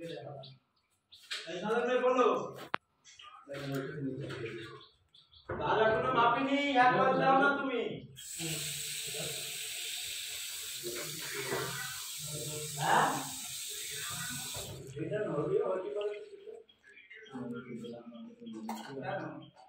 সাধারণে বলো দাদা কোনো মাপিনি একবার দাও না তুমি হ্যাঁ এটা নড়বে হতে পারে কেন